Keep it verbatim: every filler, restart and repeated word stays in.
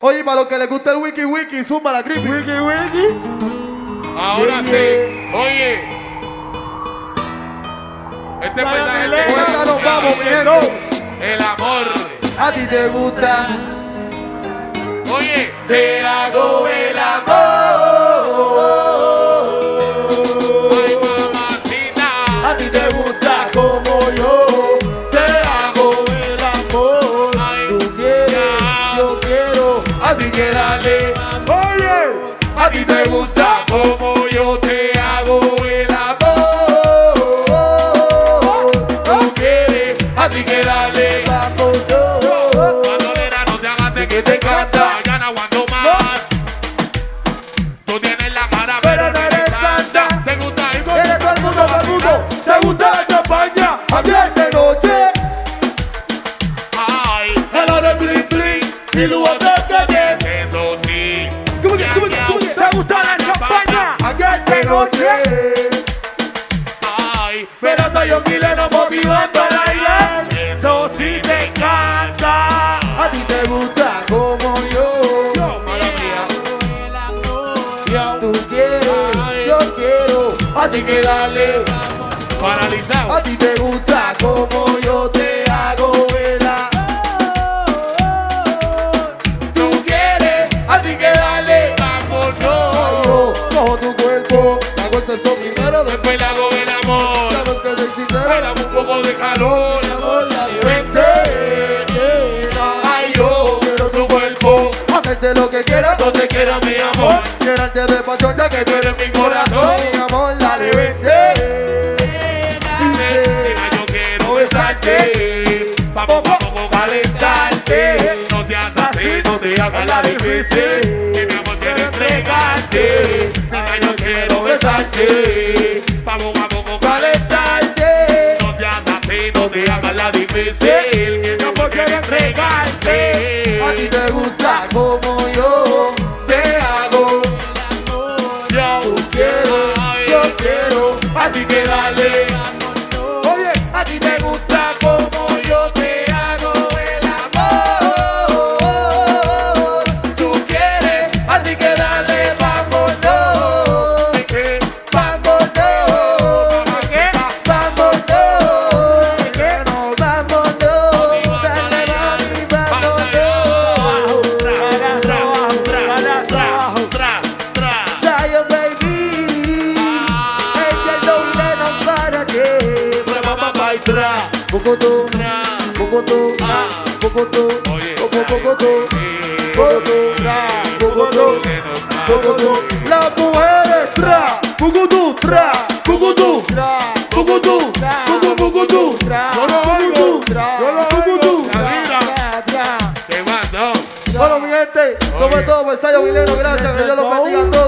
Oye, para los que les gusta el wiki wiki, zumba la creepy. Wiki wiki. Ahora Yeah, sí. yeah. Oye. Este Sale mensaje Melena. te Esta nos vamos, mi gente. El amor. A ti te gusta. Oye. Te hago el amor. Ay, mamacita. A ti te gusta como yo. Te hago el amor. Ay, Tú quieres, ya. yo quiero. Así que dale. Oye, a ti te gusta como yo te hago el amor. Tú quieres, así que dale. Vamos yo. Bandolera, no te hagas de Que te encanta. Ya no aguanto más. Tú tienes la cara, Pero pero no no eres eres santa. santa. Te gusta ir con Eres todo el mundo, todo el mundo. Te gusta la champaña. Ayer de noche. Ay, Hello de bling bling. Y luego te quedé. eso sí. ¿Cómo que, cómo que, cómo que? ¿Te gusta la champaña? Ayer de noche. Ay, Pero soy un chileno motivando a bailar. eso sí te encanta. A ti te gusta como yo. Mala mía. Tú quieres, yo quiero. Así que dale. Paralizado. A ti te gusta como yo te hago el amor. Tú quieres, así que dale. Vamos, Ay, no. yo cojo tu cuerpo. Hago el sexo primero, después Después le hago el amor. claro que soy sincero. Bailamos un poco de calor. Mi amor, dale, vente. Ay, yo quiero tu cuerpo. Hacerte lo que quieras, No te quiero, mi amor. llenarte de pasión ya que tú eres mi corazón. Mi amor, dale, vente. Dice, Mira, yo quiero besarte. Vamos, vamos, calentarte. No seas así, no te hagas la difícil. Que mi amor quiero entregarte. Mira, yo quiero besarte. Vamos, vamos, calentarte. No seas así, no te hagas la difícil. Que mi amor quiero entregarte. a ti te gusta como yo te hago. Yo Tú quieres, yo quiero, así que dale. Oye, a ti te gusta como yo te hago el amor. Tú quieres, así que dale, vámonos. Vámonos. Vámonos. Vámonos. Dale, mami, vámonos. Zion, baby. Ella no viene no para ti. Mamá, mamá, y tra. Bogotá, Bogotá, Bogotá, Oye, Bogotá, Bogotá, Bogotá, Bogotá. Las mujeres tra, Bogotá, tra, Bogotá, tra, Bogotá, Bogotá, Bogotá. Yo lo oigo, yo lo oigo. ¿Qué más, no? Bueno, mi gente, sobre todo por Zion Vileno, gracias, que Dios los bendiga a todos.